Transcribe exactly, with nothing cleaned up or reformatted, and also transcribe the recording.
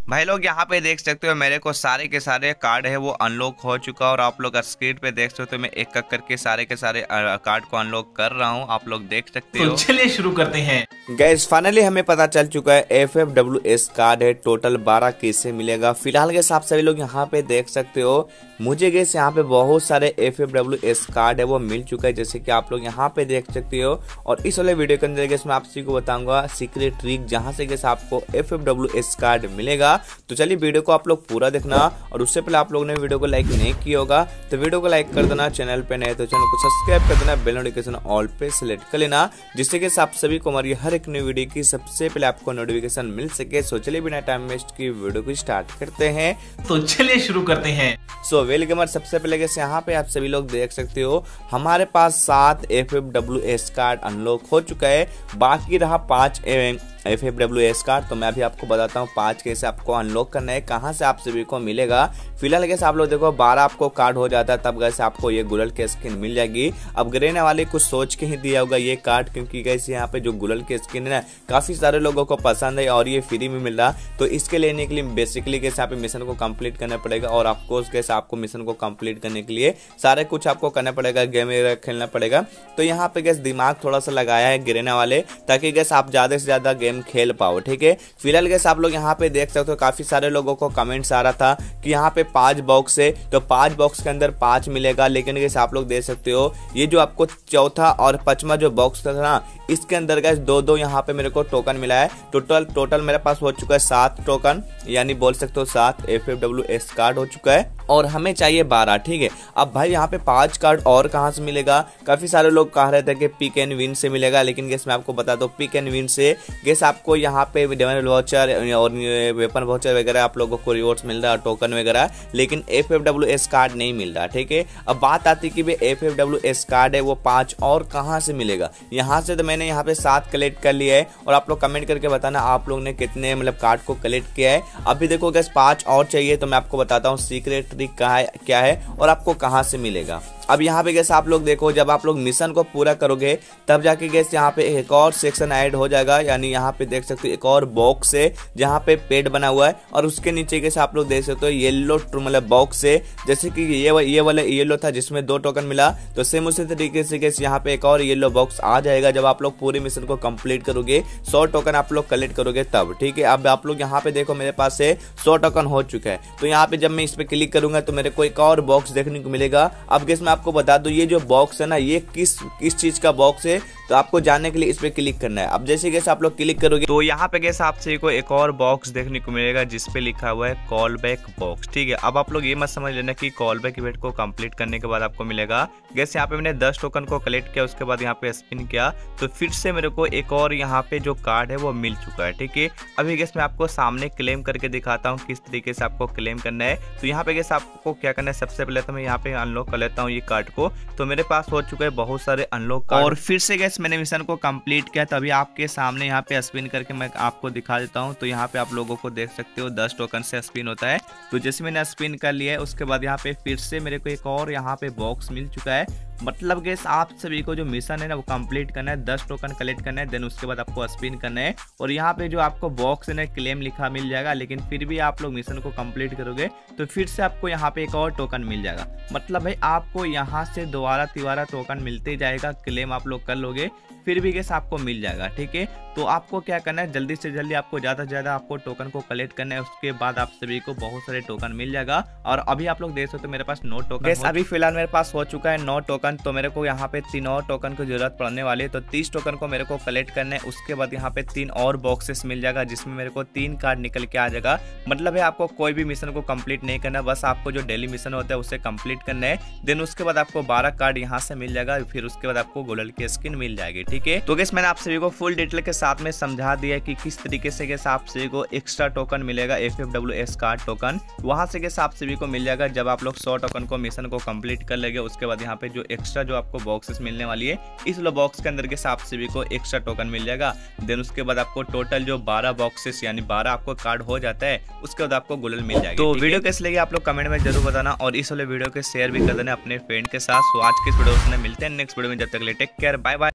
भाई लोग यहाँ पे देख सकते हो मेरे को सारे के सारे कार्ड है वो अनलॉक हो चुका और आप लोग स्क्रीन पे देख सकते हो मैं एक एक करके सारे के सारे कार्ड को अनलॉक कर रहा हूँ, आप लोग देख सकते तो हो। चलिए शुरू करते हैं। गैस फाइनली हमें पता चल चुका है F F W S card है, टोटल बारह कैसे मिलेगा। फिलहाल गैस आप सभी लोग यहाँ पे देख सकते हो मुझे गैस यहाँ पे बहुत सारे F F W S card है वो मिल चुका है, जैसे कि आप लोग यहाँ पे देख सकते हो। और इस वाले वीडियो के अंदर गैस मैं आप सभी को बताऊंगा सीक्रेट ट्रिक जहाँ से गैस आपको F F W S card मिलेगा। तो चलिए वीडियो को आप लोग पूरा देखना, और उससे पहले आप लोगों ने वीडियो को लाइक नहीं किया होगा तो वीडियो को लाइक कर देना, चैनल पे नए तो चैनल को सब्सक्राइब कर देना, बेल नोटिफिकेशन ऑल पे सिलेक्ट कर लेना, जिससे कि आप सभी को हमारी हर एक न्यू वीडियो की सबसे पहले आपको नोटिफिकेशन मिल सके। सो चलिए बिना टाइम वेस्ट की वीडियो को स्टार्ट करते हैं। तो चलिए शुरू करते हैं। सो वेल गेमर सबसे पहले कैसे यहाँ पे आप सभी लोग देख सकते हो हमारे पास सात F F W S card unlock हो चुका है, बाकी रहा पांच F F W S card. तो मैं अभी आपको बताता हूँ पांच कैसे आपको अनलॉक करना है, कहाँ से आप सभी को मिलेगा। फिलहाल कैसे आप लोग देखो बारह आपको कार्ड हो जाता है तब कैसे आपको ये गुलल की स्किन मिल जाएगी। अब गिरेने वाले कुछ सोच के ही दिया होगा ये कार्ड, क्योंकि कैसे यहाँ पे जो गुलल की स्किन है ना काफी सारे लोगों को पसंद है और ये फ्री में मिल रहा। तो इसके लेने के लिए बेसिकली कैसे आप मिशन को कंप्लीट करना पड़ेगा, और ऑफकोर्स कैसे आपको मिशन को कंप्लीट करने के लिए सारे कुछ आपको करना पड़ेगा, गेम वगैरह खेलना पड़ेगा। तो यहाँ पे गैस दिमाग थोड़ा सा लगाया है गिरने वाले, ताकि गैस आप ज्यादा से ज्यादा गेम खेल पाओ, ठीक है। फिलहाल गैस आप लोग यहाँ पे देख सकते हो काफी सारे लोगों को कमेंट्स आ रहा था कि यहाँ पे पांच बॉक्स है तो पांच बॉक्स के अंदर पांच मिलेगा, लेकिन गैस आप लोग देख सकते हो ये जो आपको चौथा और पांचवा जो बॉक्स था ना इसके अंदर गैस दो दो यहाँ पे मेरे को टोकन मिला है। टोटल टोटल मेरे पास हो चुका है सात टोकन, यानी बोल सकते हो सात F F W S card हो चुका है, और हमें चाहिए बारह, ठीक है। अब भाई यहाँ पे पांच कार्ड और कहाँ से मिलेगा, काफी सारे लोग कह रहे थे कि पिक एंड विन से मिलेगा, लेकिन गैस मैं आपको बता दूं पिक एंड विन से गैस आपको यहाँ पे डेमन वाउचर और वेपन वाउचर वगैरह आप लोगों को रिवॉर्ड्स मिल रहा है, टोकन वगैरह, लेकिन F F W S card नहीं मिल रहा, ठीक है। अब बात आती है कि भाई F F W S card है वो पांच और कहाँ से मिलेगा। यहाँ से तो मैंने यहाँ पे सात कलेक्ट कर लिया है, और आप लोग कमेंट करके बताना आप लोग ने कितने मतलब कार्ड को कलेक्ट किया है। अभी देखो गैस पांच और चाहिए, तो मैं आपको बताता हूँ सीक्रेट ट्रिक कहाँ है क्या है और आपको कहां से मिलेगा। अब यहाँ पे गैस आप लोग देखो जब आप लोग मिशन को पूरा करोगे तब जाके गैस यहाँ पे एक और सेक्शन ऐड हो जाएगा, यानी यहाँ पे देख सकते हो एक और बॉक्स है जहाँ पे पेड बना हुआ है, और उसके नीचे गैस आप लोग देख सकते हो येलो मतलब बॉक्स है, जैसे कि ये ये वाला येलो था जिसमें दो टोकन मिला, तो सेम उसी तरीके से गैस यहाँ पे एक और येलो बॉक्स आ जाएगा जब आप लोग पूरे मिशन को कंप्लीट करोगे, सौ टोकन आप लोग कलेक्ट करोगे तब, ठीक है। अब आप लोग यहाँ पे देखो मेरे पास से सौ टोकन हो चुका है, तो यहाँ पे जब मैं इस पे क्लिक करूंगा तो मेरे को एक और बॉक्स देखने को मिलेगा। अब गैस मैं आपको बता दूं ये जो बॉक्स है ना ये किस किस चीज का बॉक्स है, तो आपको जानने के लिए इस पे क्लिक करना है। अब जैसे गैस आप लोग क्लिक करोगे तो यहाँ पे गैस आपसे को एक और बॉक्स देखने को मिलेगा जिसपे लिखा हुआ है कॉल बैक बॉक्स, ठीक है। अब आप लोग ये मत समझ लेना कि कॉल बैक इवेंट को कंप्लीट करने के बाद आपको मिलेगा। गैस यहाँ पे मैंने दस टोकन को कलेक्ट किया, उसके बाद यहाँ पे स्पिन किया तो फिर से मेरे को एक और यहाँ पे जो कार्ड है वो मिल चुका है, ठीक है। अभी गैस मैं आपको सामने क्लेम करके दिखाता हूँ किस तरीके से आपको क्लेम करना है। तो यहाँ पे गैस आपको क्या करना है, सबसे पहले तो मैं यहाँ पे अनलॉक कर लेता हूँ ये कार्ड को, तो मेरे पास हो चुका है बहुत सारे अनलॉक कार्ड, और फिर से गैस मैंने मिशन को कंप्लीट किया। तो अभी आपके सामने यहाँ पे स्पिन करके मैं आपको दिखा देता हूँ। तो यहाँ पे आप लोगों को देख सकते हो दस टोकन से स्पिन होता है, तो जैसे मैंने स्पिन कर लिया है उसके बाद यहाँ पे फिर से मेरे को एक और यहाँ पे बॉक्स मिल चुका है। मतलब गैस आप सभी को जो मिशन है ना वो कंप्लीट करना है, दस टोकन कलेक्ट करना है, देन उसके बाद आपको स्पिन करना है, और यहाँ पे जो आपको बॉक्स है ना क्लेम लिखा मिल जाएगा, लेकिन फिर भी आप लोग मिशन को कंप्लीट करोगे तो फिर से आपको यहाँ पे एक और टोकन मिल जाएगा। मतलब भाई आपको यहाँ से दोबारा तिबारा टोकन मिलते जाएगा, क्लेम आप लोग कर लोगे फिर भी गैस आपको मिल जाएगा, ठीक है। तो आपको क्या करना है जल्दी से जल्दी आपको ज़्यादा से ज़्यादा आपको टोकन को कलेक्ट करना है, उसके बाद आप सभी को बहुत सारे टोकन मिल जाएगा। और अभी आप लोग देख सकते हो मेरे पास नौ टोकन गैस अभी फिलहाल मेरे पास हो चुका है नौ टोकन, तो मेरे को यहाँ पे तीन और टोकन की जरूरत पड़ने वाली है, तो तीस टोकन को मेरे को कलेक्ट करना है। उसके बाद यहाँ पे तीन और बॉक्सेस मिल जाएगा जिसमें मेरे को तीन कार्ड निकल के आ जाएगा। मतलब है आपको कोई भी मिशन को कंप्लीट नहीं करना, बस आपको जो डेली मिशन होता है उसे कंप्लीट करना है, देन उसके बाद आपको बारह कार्ड यहाँ से मिल जाएगा, फिर उसके बाद आपको गोल्डन की स्किन मिल जाएगी, ठीक है। तो गैस मैंने आप सभी को फुल डिटेल के साथ में समझा दिया कि किस तरीके से गैस आप सभी को एक्स्ट्रा टोकन मिलेगा, F F W S card token वहां से गैस आप सभी को मिल जाएगा जब आप लोग सौ टोकन को मिशन को कंप्लीट कर लेंगे। उसके बाद यहाँ पे जो एक्स्ट्रा जो आपको बॉक्सेस मिलने वाली है इस लो बॉक्स के अंदर गैस आप सभी को एक्स्ट्रा टोकन मिल जाएगा। देन उसके बाद आपको टोटल जो बारह बॉक्सेस यानी बारह आपको कार्ड हो जाता है, उसके बाद आपको गोल्डन मिल जाएगा। तो वीडियो कैसे लगी आप लोग कमेंट में जरूर बताना, और इस वाले वीडियो के शेयर भी कर देना अपने फ्रेंड के साथ। तो आज के इस वीडियो में मिलते हैं नेक्स्ट वीडियो में, जब तक के लिए टेक केयर, बाय बाय।